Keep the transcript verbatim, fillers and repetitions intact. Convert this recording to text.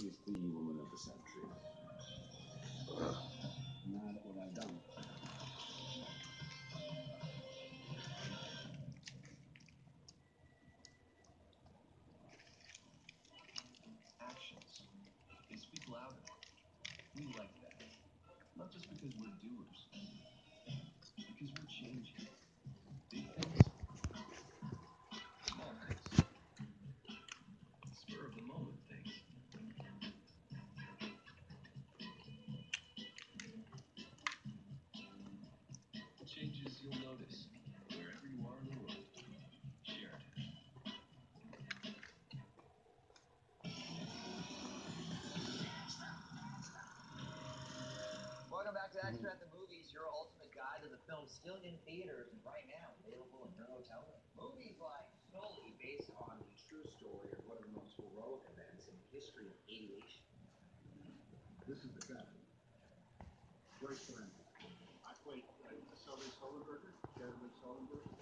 She's the woman of the century. Mad at what I've done. Actions. They speak louder. We like that. Not just because we're doers. Because we're changing. Big things. Small things. Spur of the moment things. Changes you'll notice wherever you are in the world. Sheridan. Welcome back to Extra at the Movies, your ultimate guide to the film still in theaters and right now available in your hotel room. Movies like Sully, based on the true story of one of the most heroic events in the history of aviation. This is the guy. Great friend. I played uh, Sully Sullenberger, Chadwick Sullenberger.